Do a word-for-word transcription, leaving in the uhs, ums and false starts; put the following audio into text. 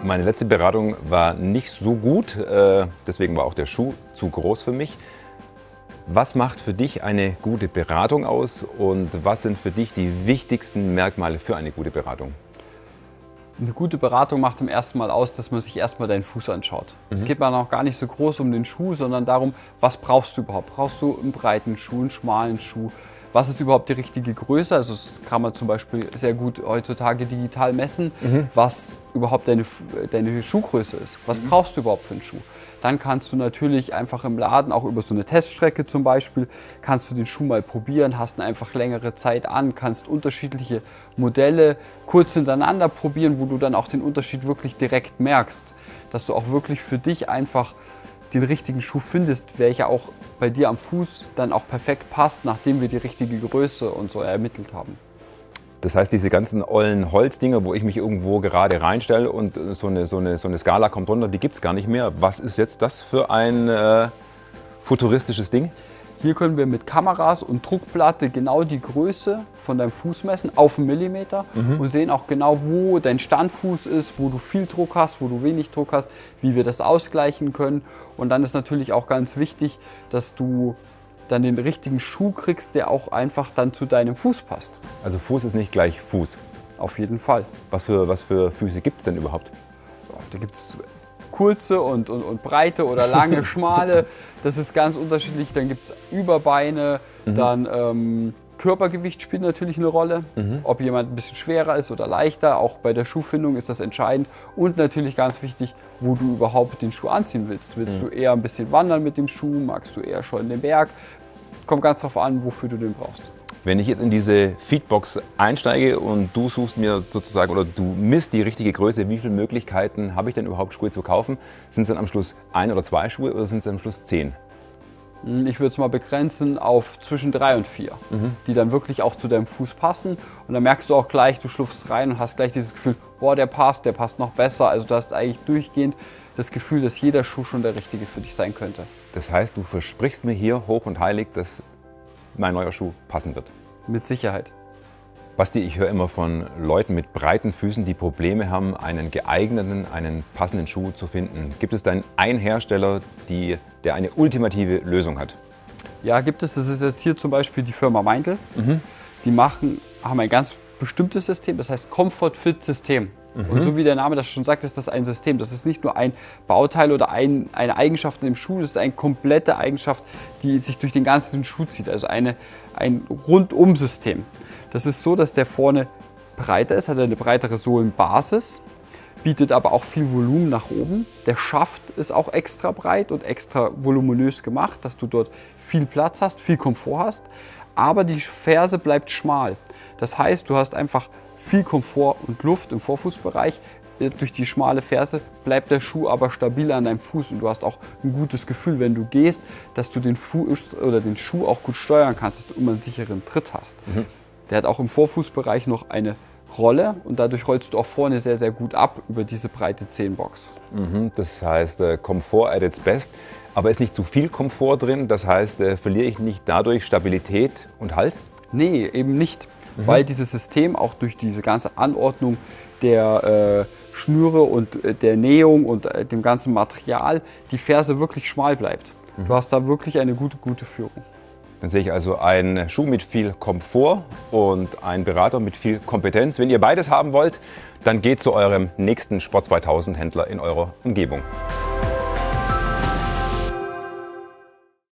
Meine letzte Beratung war nicht so gut, äh, deswegen war auch der Schuh zu groß für mich. Was macht für dich eine gute Beratung aus und was sind für dich die wichtigsten Merkmale für eine gute Beratung? Eine gute Beratung macht im ersten Mal aus, dass man sich erstmal deinen Fuß anschaut. Mhm. Es geht man auch gar nicht so groß um den Schuh, sondern darum, was brauchst du überhaupt? Brauchst du einen breiten Schuh, einen schmalen Schuh? Was ist überhaupt die richtige Größe? Also das kann man zum Beispiel sehr gut heutzutage digital messen, mhm. was überhaupt deine, deine Schuhgröße ist. Was mhm. brauchst du überhaupt für einen Schuh? Dann kannst du natürlich einfach im Laden, auch über so eine Teststrecke zum Beispiel, kannst du den Schuh mal probieren, hast ihn einfach längere Zeit an, kannst unterschiedliche Modelle kurz hintereinander probieren, wo du dann auch den Unterschied wirklich direkt merkst. Dass du auch wirklich für dich einfach den richtigen Schuh findest, welcher auch bei dir am Fuß dann auch perfekt passt, nachdem wir die richtige Größe und so ermittelt haben. Das heißt, diese ganzen ollen Holzdinger, wo ich mich irgendwo gerade reinstelle und so eine, so eine, so eine Skala kommt runter, die gibt es gar nicht mehr. Was ist jetzt das für ein äh, futuristisches Ding? Hier können wir mit Kameras und Druckplatte genau die Größe von deinem Fuß messen auf einen Millimeter mhm. und sehen auch genau, wo dein Standfuß ist, wo du viel Druck hast, wo du wenig Druck hast, wie wir das ausgleichen können. Und dann ist natürlich auch ganz wichtig, dass du dann den richtigen Schuh kriegst, der auch einfach dann zu deinem Fuß passt. Also Fuß ist nicht gleich Fuß? Auf jeden Fall. Was für, was für Füße gibt es denn überhaupt? Ja, da gibt es kurze und, und, und breite oder lange, schmale. Das ist ganz unterschiedlich. Dann gibt es Überbeine, mhm. dann ähm, Körpergewicht spielt natürlich eine Rolle. Mhm. Ob jemand ein bisschen schwerer ist oder leichter. Auch bei der Schuhfindung ist das entscheidend. Und natürlich ganz wichtig, wo du überhaupt den Schuh anziehen willst. Willst mhm. du eher ein bisschen wandern mit dem Schuh? Magst du eher schon den Berg? Kommt ganz darauf an, wofür du den brauchst. Wenn ich jetzt in diese Feedbox einsteige und du suchst mir sozusagen oder du misst die richtige Größe, wie viele Möglichkeiten habe ich denn überhaupt Schuhe zu kaufen? Sind es dann am Schluss ein oder zwei Schuhe oder sind es am Schluss zehn? Ich würde es mal begrenzen auf zwischen drei und vier, mhm. die dann wirklich auch zu deinem Fuß passen. Und dann merkst du auch gleich, du schlüpfst rein und hast gleich dieses Gefühl, boah, der passt, der passt noch besser. Also du hast eigentlich durchgehend das Gefühl, dass jeder Schuh schon der richtige für dich sein könnte. Das heißt, du versprichst mir hier hoch und heilig, dass mein neuer Schuh passen wird? Mit Sicherheit. Basti, ich höre immer von Leuten mit breiten Füßen, die Probleme haben, einen geeigneten, einen passenden Schuh zu finden. Gibt es denn einen Hersteller, die, der eine ultimative Lösung hat? Ja, gibt es. Das ist jetzt hier zum Beispiel die Firma Meindl. Mhm. Die machen, haben ein ganz bestimmtes System, das heißt Comfort Fit System. Mhm. Und so wie der Name das schon sagt, ist das ein System. Das ist nicht nur ein Bauteil oder ein, eine Eigenschaft in dem Schuh, das ist eine komplette Eigenschaft, die sich durch den ganzen Schuh zieht. Also eine, ein Rundum-System. Das ist so, dass der vorne breiter ist, hat eine breitere Sohlenbasis, bietet aber auch viel Volumen nach oben. Der Schaft ist auch extra breit und extra voluminös gemacht, dass du dort viel Platz hast, viel Komfort hast. Aber die Ferse bleibt schmal. Das heißt, du hast einfach viel Komfort und Luft im Vorfußbereich. Durch die schmale Ferse bleibt der Schuh aber stabil an deinem Fuß und du hast auch ein gutes Gefühl, wenn du gehst, dass du den Fuß oder den Schuh auch gut steuern kannst, dass du immer einen sicheren Tritt hast. Mhm. Der hat auch im Vorfußbereich noch eine Rolle und dadurch rollst du auch vorne sehr, sehr gut ab über diese breite Zehenbox. Mhm, das heißt, äh, Komfort at its best, aber ist nicht zu viel Komfort drin? Das heißt, äh, verliere ich nicht dadurch Stabilität und Halt? Nee, eben nicht. Mhm. Weil dieses System auch durch diese ganze Anordnung der äh, Schnüre und äh, der Nähung und äh, dem ganzen Material die Ferse wirklich schmal bleibt. Mhm. Du hast da wirklich eine gute, gute Führung. Dann sehe ich also einen Schuh mit viel Komfort und einen Berater mit viel Kompetenz. Wenn ihr beides haben wollt, dann geht zu eurem nächsten Sport zweitausend Händler in eurer Umgebung.